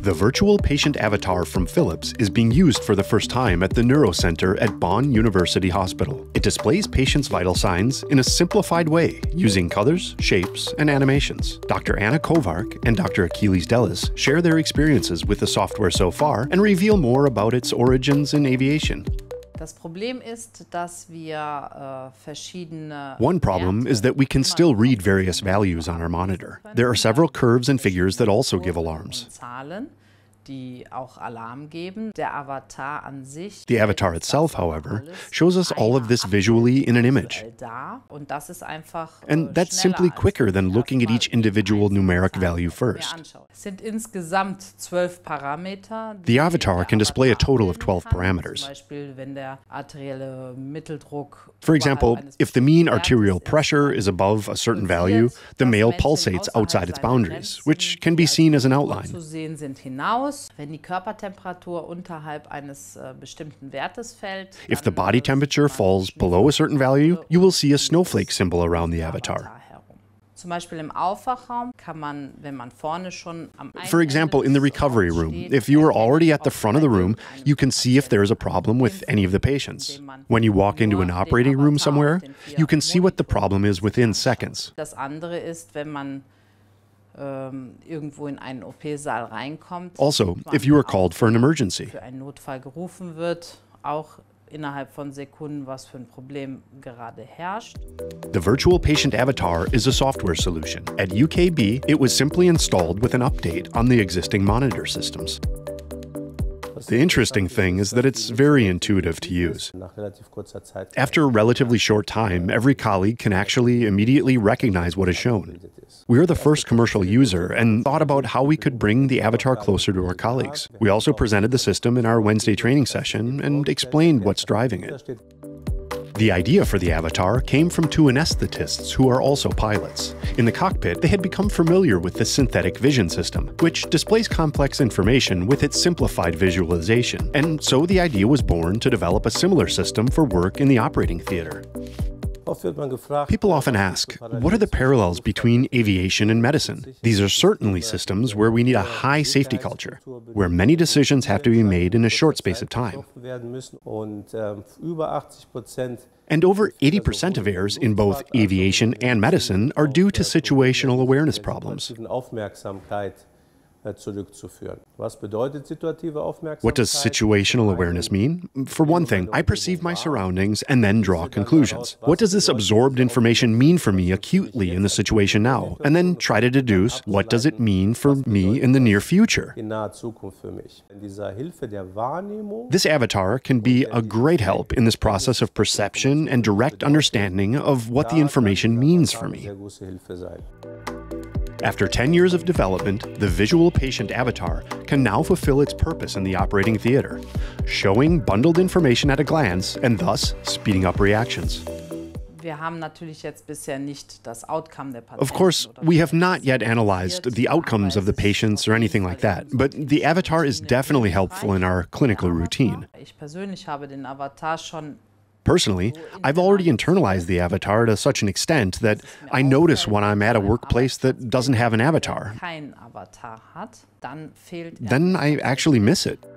The virtual patient avatar from Philips is being used for the first time at the Neurocenter at Bonn University Hospital. It displays patients' vital signs in a simplified way, using colors, shapes, and animations. Dr. Anna Kovark and Dr. Achilles Dellis share their experiences with the software so far and reveal more about its origins in aviation. One problem is that we can still read various values on our monitor. There are several curves and figures that also give alarms. The avatar itself, however, shows us all of this visually in an image. And that's simply quicker than looking at each individual numeric value first. The avatar can display a total of 12 parameters. For example, if the mean arterial pressure is above a certain value, the male pulsates outside its boundaries, which can be seen as an outline. If the body temperature falls below a certain value, you will see a snowflake symbol around the avatar. For example, in the recovery room, if you are already at the front of the room, you can see if there is a problem with any of the patients. When you walk into an operating room somewhere, you can see what the problem is within seconds. Also, if you are called for an emergency. The virtual patient avatar is a software solution. At UKB, it was simply installed with an update on the existing monitor systems. The interesting thing is that it's very intuitive to use. After a relatively short time, every colleague can actually immediately recognize what is shown. We are the first commercial user and thought about how we could bring the avatar closer to our colleagues. We also presented the system in our Wednesday training session and explained what's driving it. The idea for the avatar came from two anesthetists who are also pilots. In the cockpit, they had become familiar with the synthetic vision system, which displays complex information with its simplified visualization. And so the idea was born to develop a similar system for work in the operating theater. People often ask, what are the parallels between aviation and medicine? These are certainly systems where we need a high safety culture, where many decisions have to be made in a short space of time. And over 80% of errors in both aviation and medicine are due to situational awareness problems. What does situational awareness mean? For one thing, I perceive my surroundings and then draw conclusions. What does this absorbed information mean for me acutely in the situation now? And then try to deduce, what does it mean for me in the near future? This avatar can be a great help in this process of perception and direct understanding of what the information means for me. After 10 years of development, the visual patient avatar can now fulfill its purpose in the operating theater, showing bundled information at a glance and thus speeding up reactions. Of course, we have not yet analyzed the outcomes of the patients or anything like that, but the avatar is definitely helpful in our clinical routine. Personally, I've already internalized the avatar to such an extent that I notice when I'm at a workplace that doesn't have an avatar. Then I actually miss it.